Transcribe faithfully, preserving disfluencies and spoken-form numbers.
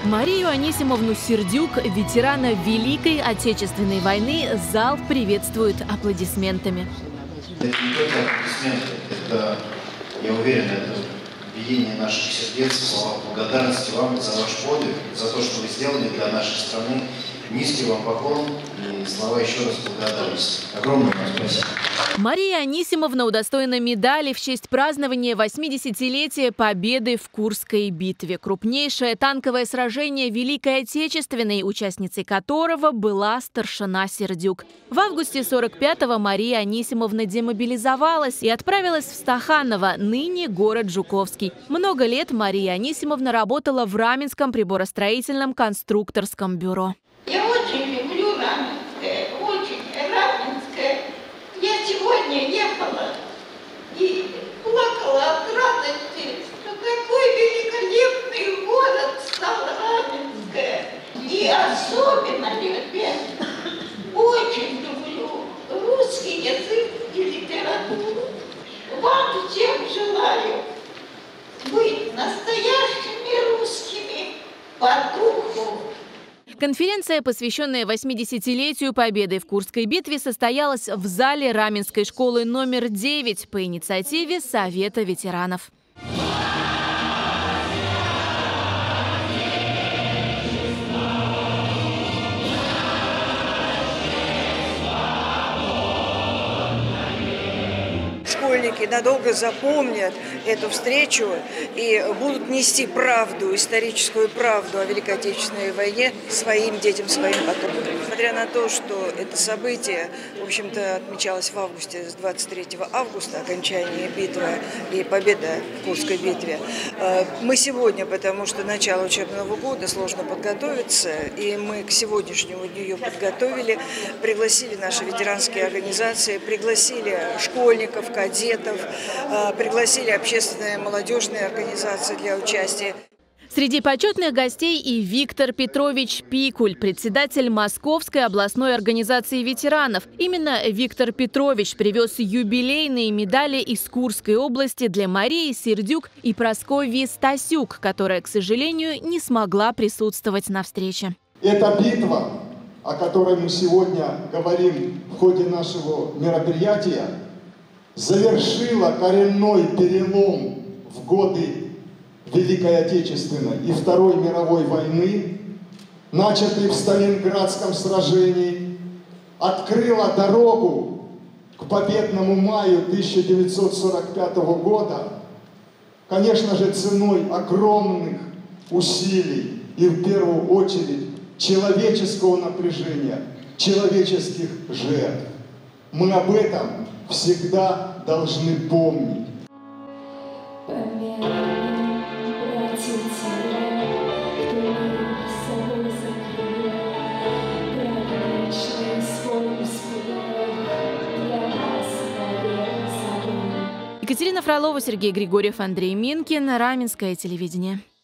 Марию Анисимовну Сердюк, ветерана Великой Отечественной войны, зал приветствует аплодисментами. Это не только аплодисменты, это, я уверен, это биение наших сердец, слова благодарности вам за ваш подвиг, за то, что вы сделали для нашей страны. Низкий вам поклон и слова еще раз благодарности. Огромное вам спасибо. Мария Анисимовна удостоена медали в честь празднования восьмидесятилетия Победы в Курской битве. Крупнейшее танковое сражение Великой Отечественной, участницей которого была старшина Сердюк. В августе сорок пятого Мария Анисимовна демобилизовалась и отправилась в Стаханово, ныне город Жуковский. Много лет Мария Анисимовна работала в Раменском приборостроительном конструкторском бюро. Я очень люблю Раменское, очень Раменское. Я сегодня ехала и плакала от радости, что такой великолепный город стал Раменское. И особенно, ребят, очень люблю русский язык и литературу. Вам всем желаю быть настоящими русскими по духу. Конференция, посвященная восьмидесятилетию Победы в Курской битве, состоялась в зале Раменской школы номер девять по инициативе Совета ветеранов. Школьники надолго запомнят эту встречу и будут нести правду, историческую правду о Великой Отечественной войне своим детям, своим потомкам. Несмотря на то, что это событие, в общем-то, отмечалось в августе, с двадцать третьего августа, окончание битвы и победа в Курской битве, мы сегодня, потому что начало учебного года, сложно подготовиться, и мы к сегодняшнему дню ее подготовили, пригласили наши ветеранские организации, пригласили школьников, кадетов, пригласили общественные молодежные организации для участия. Среди почетных гостей и Виктор Петрович Пикуль, председатель Московской областной организации ветеранов. Именно Виктор Петрович привез юбилейные медали из Курской области для Марии Сердюк и Прасковьи Стасюк, которая, к сожалению, не смогла присутствовать на встрече. Эта битва, о которой мы сегодня говорим в ходе нашего мероприятия, завершила коренной перелом в годы Великой Отечественной и Второй мировой войны, начатый в Сталинградском сражении, открыла дорогу к победному маю тысяча девятьсот сорок пятого года, конечно же, ценой огромных усилий и в первую очередь человеческого напряжения, человеческих жертв. Мы об этом всегда должны помнить. Екатерина Фролова, Сергей Григорьев, Андрей Минкин. Раменское телевидение.